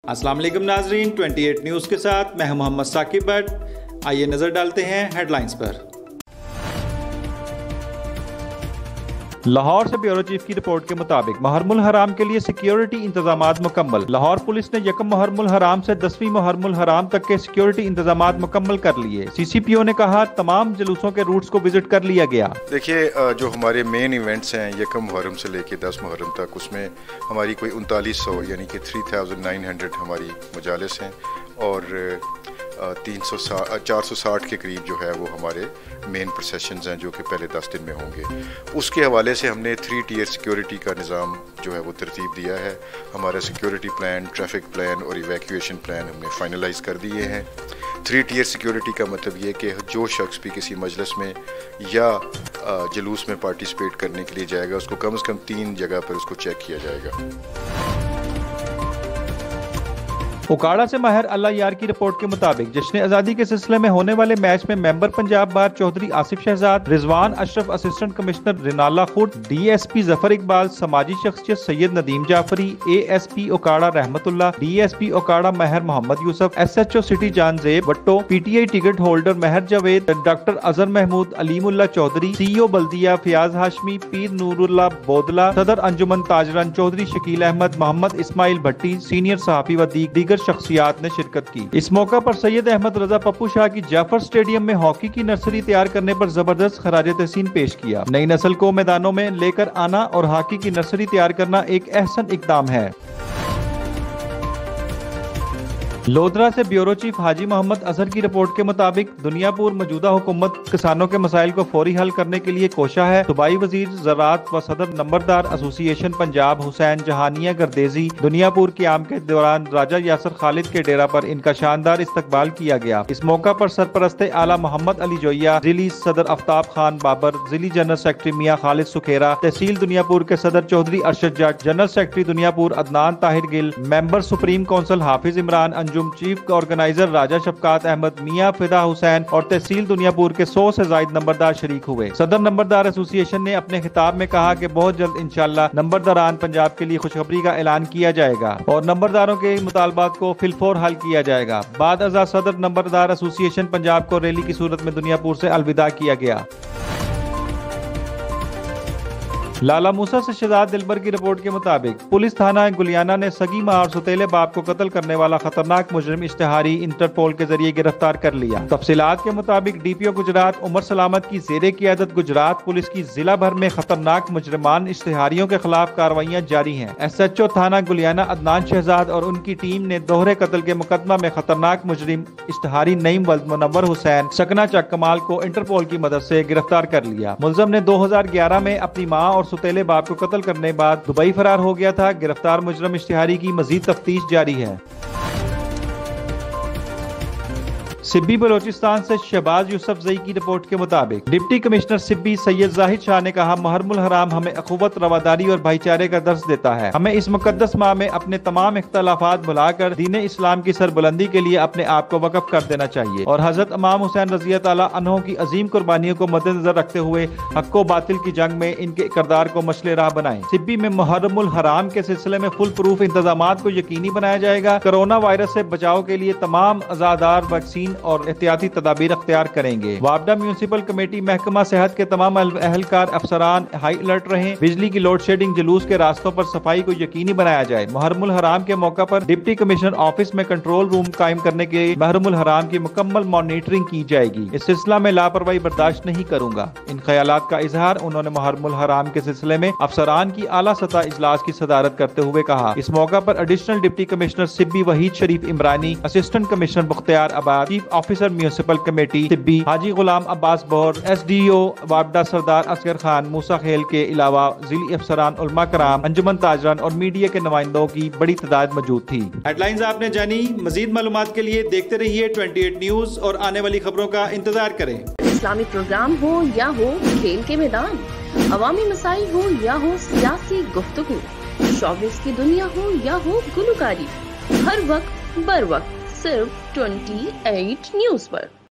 अस्सलाम वालेकुम नाजरीन, 28 न्यूज़ के साथ मैं हूं मोहम्मद साकिब भट्ट। आइए नज़र डालते हैं हेडलाइंस पर। लाहौर से ब्यूरो चीफ की रिपोर्ट के मुताबिक मुहर्रमुल हराम के लिए सिक्योरिटी इंतजामात मुकम्मल। लाहौर पुलिस ने यकम मुहर्रमुल हराम से 10वीं मुहर्रमुल हराम तक के सिक्योरिटी इंतजामात मुकम्मल कर लिए। CCPO ने कहा तमाम जुलूसों के रूट्स को विजिट कर लिया गया। देखिए, जो हमारे मेन इवेंट्स हैं यकम मुहर्रम से लेके 10 मुहर्रम तक, उसमें हमारी कोई 3900 यानी कि 3900 हमारी मजालिस हैं और 460 के करीब जो है वो हमारे मेन प्रोसेशंस हैं जो कि पहले 10 दिन में होंगे। उसके हवाले से हमने 3 टियर सिक्योरिटी का निज़ाम जो है वो तरतीब दिया है। हमारा सिक्योरिटी प्लान, ट्रैफिक प्लान और इवैक्यूएशन प्लान हमने फाइनलाइज कर दिए हैं। 3 टियर सिक्योरिटी का मतलब ये कि जो शख्स भी किसी मजलिस में या जुलूस में पार्टिसिपेट करने के लिए जाएगा उसको कम से कम 3 जगह पर उसको चेक किया जाएगा। उकाड़ा से माहिर अल्लाह यार की रिपोर्ट के मुताबिक जश्न आज़ादी के सिलसिले में होने वाले मैच में member Punjab bar Chaudhry Asif Shahzad, Rizwan Ashraf assistant commissioner Renala Khurd, DSP Zafar Iqbal, समाजी शख्सियत Syed Nadeem Jafri, ASP Okara Rahmatullah, DSP Okara Mehar Muhammad Yousuf, SHO city Jahanzeb Bhatto, PTI ticket holder Mehar Javed, doctor Azhar Mahmood, Alimullah Chaudhry, CEO बल्दिया फयाज हाशमी, पीर नूरुल्लाह बोदला, सदर अंजुमन ताजरन चौधरी शकील अहमद, मोहम्मद इस्माइल भट्टी, सीनियर सहाफी व दीगर शख्सियात ने शिरकत की। इस मौका पर सैयद अहमद रजा पप्पू शाह की जाफर स्टेडियम में हॉकी की नर्सरी तैयार करने पर जबरदस्त खराज तहसीन पेश किया। नई नस्ल को मैदानों में लेकर आना और हॉकी की नर्सरी तैयार करना एक अहसन इकदाम है। लोधरा से ब्यूरो चीफ हाजी मोहम्मद अजहर की रिपोर्ट के मुताबिक दुनियापुर मौजूदा हुकूमत किसानों के मसाइल को फौरी हल करने के लिए कोशा है। सूबाई वजीर ज़राअत व सदर नंबरदार एसोसिएशन पंजाब हुसैन जहानिया गर्देजी दुनियापुर क़याम के दौरान राजा यासर खालिद के डेरा पर इनका शानदार इस्तकबाल किया गया। इस मौका पर सरपरस्ते आला मोहम्मद अली जोया, जिली सदर आफ्ताब खान बाबर, जिली जनरल सेक्रेटरी मियां खालिद सुखेरा, तहसील दुनियापुर के सदर Chaudhry Arshad Jatt, general secretary Dunyapur Adnan Tahir Gill, member supreme council Hafiz Imran, chief organiser Raja Shafqat Ahmed, Mian Fida Hussain और तहसील दुनियापुर के 100 से ज्यादा नंबरदार शरीक हुए। सदर नंबरदार एसोसिएशन ने अपने खिताब में कहा कि बहुत जल्द इंशाअल्लाह नंबरदारान पंजाब के लिए खुशखबरी का ऐलान किया जाएगा और नंबरदारों के मुतालबात को फिलफौर हल किया जाएगा। बाद अज़ा सदर नंबरदार एसोसिएशन पंजाब को रैली की सूरत में दुनियापुर से अलविदा किया गया। लाला मूसा से शहजाद दिलबर की रिपोर्ट के मुताबिक पुलिस थाना गुलियाना ने सगी मां और सौतेले बाप को कत्ल करने वाला खतरनाक मुजरिम इश्तिहारी इंटरपोल के जरिए गिरफ्तार कर लिया। तफसीलात के मुताबिक DPO गुजरात उमर सलामत की ज़ेरे क़ियादत गुजरात पुलिस की जिला भर में खतरनाक मुजरिमान इश्तिहारियों के खिलाफ कार्रवाइयाँ जारी हैं। SHO थाना गुलियाना अदनान शहजाद और उनकी टीम ने दोहरे कत्ल के मुकदमा में खतरनाक मुजरिम इश्तिहारी नईम वल्द मुनव्वर हुसैन सकना चक कमाल को इंटरपोल की मदद से गिरफ्तार कर लिया। मुलजम ने 2011 में अपनी माँ और सौतेले बाप को कत्ल करने के बाद दुबई फरार हो गया था। गिरफ्तार मुजरिम इश्तिहारी की मजीद तफ्तीश जारी है। सिब्बी बलोचिस्तान से शहबाज यूसुफ जई की रिपोर्ट के मुताबिक डिप्टी कमिश्नर सिब्बी सैयद जाहिद शाह ने कहा मुहर्रमुल हराम हमें अखुवत, रवादारी और भाईचारे का दर्स देता है। हमें इस मुकद्दस माह में अपने तमाम इख्तलाफात भुलाकर दीन इस्लाम की सरबुलंदी के लिए अपने आप को वक़्फ कर देना चाहिए और हजरत इमाम हुसैन रज़ी अल्लाह अन्हु की अजीम कुर्बानियों को मद्देनजर रखते हुए हक़ व बातिल की जंग में इनके किरदार को मशले राह बनाएं। सिब्बी में मुहर्रमुल हराम के सिलसिले में फुल प्रूफ इंतजामात को यकीनी बनाया जाएगा। कोरोना वायरस से बचाव के लिए तमाम अज़ादार वैक्सीन और एहतियाती तदाबीर अख्तियार करेंगे। वापडा म्यूनिसिपल कमेटी, महकमा सेहत के तमाम अहलकार अफसरान हाई अलर्ट रहें। बिजली की लोड शेडिंग, जुलूस के रास्तों पर सफाई को यकीनी बनाया जाए। मुहर्रमुल हराम के मौका पर डिप्टी कमिश्नर ऑफिस में कंट्रोल रूम कायम करने के लिए मुहर्रमुल हराम की मुकम्मल मॉनिटरिंग की जाएगी। इस सिलसिला में लापरवाही बर्दाश्त नहीं करूंगा। इन ख्यालात का इजहार उन्होंने मुहर्रमुल हराम के सिलसिले में अफसरान की आला सतह इजलास की सदारत करते हुए कहा। इस मौका पर additional deputy commissioner Sibi Waheed Sharif Imrani, assistant commissioner Mukhtiar Abad, chief officer municipal committee Sibi Haji Ghulam Abbas Bohar, SDO वापडा सरदार असगर खान मूसा खेल के अलावा जिली अफसरान, उलमा कराम, अंजुमन ताजरान और मीडिया के नुमाइंदों की बड़ी तादाद मौजूद थी। हेडलाइंस आपने जानी। मजीद मालूमात के लिए देखते रहिए 28 न्यूज़ और आने वाली खबरों का इंतजार करें। इस्लामी प्रोग्राम हो या हो खेल के मैदान, अवामी मसाइल हो या हो सियासी गुफ्तगू, शोबिज़ की दुनिया हो या हो गुलकारी, हर वक्त बर वक्त सिर्फ 28 न्यूज़ पर।